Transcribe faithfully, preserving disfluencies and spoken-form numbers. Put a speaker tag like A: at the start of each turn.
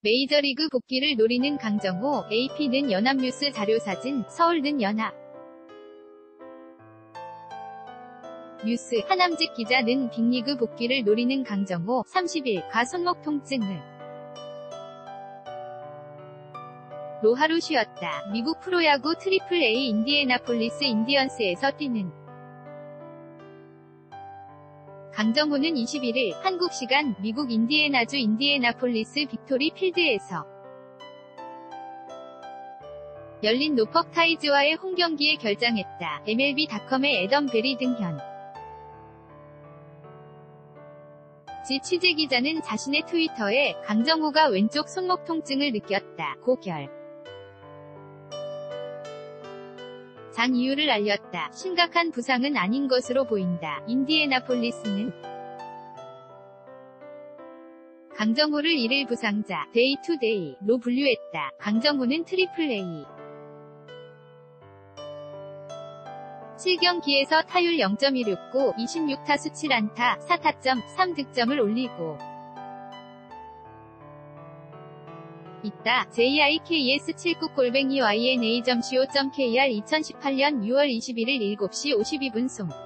A: 메이저리그 복귀를 노리는 강정호, 에이피는 연합뉴스 자료사진, 서울는 연합 뉴스, 하남직 기자는 빅리그 복귀를 노리는 강정호, 삼십일가 손목 통증을 로 하루 쉬었다. 미국 프로야구 트리플 A 인디애나폴리스 인디언스에서 뛰는 강정호는 이십일일 한국 시간 미국 인디애나주 인디애나폴리스 빅토리 필드에서 열린 노퍽 타이즈와의 홈경기에 결장했다. 엠엘비닷컴의 애덤 베리 등현 지 취재기자는 자신의 트위터에 강정호가 왼쪽 손목 통증을 느꼈다. 고결 장 이유를 알렸다. 심각한 부상은 아닌 것으로 보인다. 인디애나폴리스는 강정호를 일일 부상자 데이 투 데이로 분류했다. 강정호는 트리플 A 칠 경기에서 타율 영 점 일육구, 이십육 타수 칠 안타, 사 타점, 삼 득점을 올리고 있다. 제이아이케이에스 칠십구 골뱅이 와이엔에이 닷 씨오 닷 케이알 이천십팔년 유월 이십일일 일곱시 오십이분 송